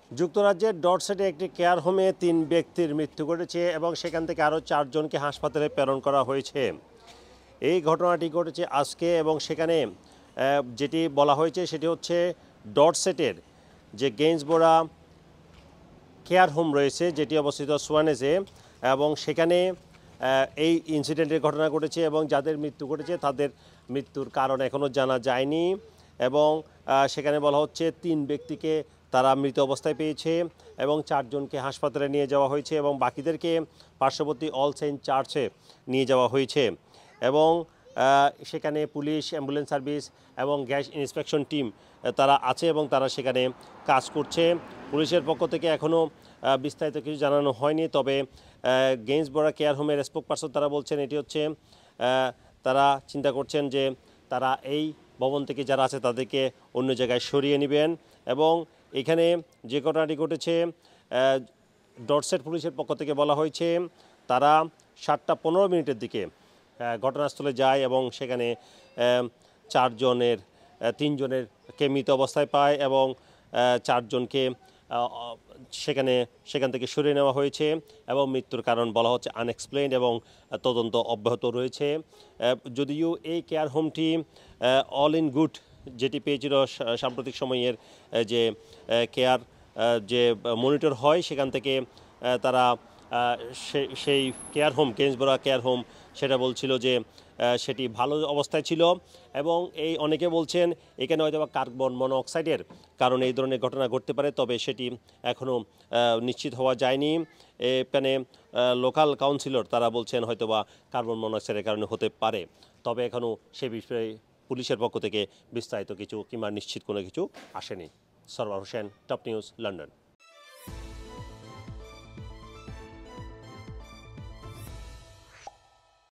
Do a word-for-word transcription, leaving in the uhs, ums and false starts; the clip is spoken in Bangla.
যুক্তরাজ্যের ডরসেটে একটি কেয়ার হোমে তিন ব্যক্তির মৃত্যু ঘটেছে এবং সেখান থেকে আরও চারজনকে হাসপাতালে প্রেরণ করা হয়েছে। এই ঘটনাটি ঘটেছে আজকে এবং সেখানে যেটি বলা হয়েছে সেটি হচ্ছে ডরসেটের যে গেইনসবোরা কেয়ার হোম রয়েছে যেটি অবস্থিত সোয়ানেজে, এবং সেখানে এই ইনসিডেন্টের ঘটনা ঘটেছে এবং যাদের মৃত্যু ঘটেছে তাদের মৃত্যুর কারণ এখনও জানা যায়নি। এবং সেখানে বলা হচ্ছে তিন ব্যক্তিকে তারা মৃত অবস্থায় পেয়েছে এবং চারজনকে হাসপাতালে নিয়ে যাওয়া হয়েছে এবং বাকিদেরকে পার্শ্ববর্তী অল সেন্ট চার্চে নিয়ে যাওয়া হয়েছে। এবং সেখানে পুলিশ, অ্যাম্বুলেন্স সার্ভিস এবং গ্যাস ইন্সপেকশন টিম তারা আছে এবং তারা সেখানে কাজ করছে। পুলিশের পক্ষ থেকে এখনও বিস্তারিত কিছু জানানো হয়নি, তবে গেইনসবোরা কেয়ার হোমের স্পোক পারসন তারা বলছেন এটি হচ্ছে তারা চিন্তা করছেন যে তারা এই ভবন থেকে যারা আছে তাদেরকে অন্য জায়গায় সরিয়ে নেবেন। এবং এখানে যে ঘটনাটি ঘটেছে ডরসেট পুলিশের পক্ষ থেকে বলা হয়েছে তারা সাতটা পনেরো মিনিটের দিকে ঘটনাস্থলে যায় এবং সেখানে চারজনের তিনজনের কে মৃত অবস্থায় পায় এবং চারজনকে সেখানে সেখান থেকে সরিয়ে নেওয়া হয়েছে এবং মৃত্যুর কারণ বলা হচ্ছে আনএক্সপ্লেইনড এবং তদন্ত অব্যাহত রয়েছে। যদিও এই কেয়ার হোমটি অল ইন গুড যেটি পেয়েছিল সাম্প্রতিক সময়ের যে কেয়ার যে মনিটর হয় সেখান থেকে তারা সেই care home Gainsborough care home সেটা বলছিল যে সেটি ভালো অবস্থায় ছিল। এবং এই অনেকে বলছেন এখানে হয়তো বা কার্বন মনোঅক্সাইডের কারণে এই ধরনের ঘটনা ঘটতে পারে, তবে সেটি এখনও নিশ্চিত হওয়া যায়নি। এখানে লোকাল কাউন্সিলর তারা বলছেন হয়তো বা কার্বন মনোঅক্সাইডের কারণে হতে পারে, তবে এখনও সে বিষয়ে পুলিশের পক্ষ থেকে বিস্তারিত কিছু কিংবা নিশ্চিত কোনো কিছু আসেনি। Sarwar Hossain, top news, London.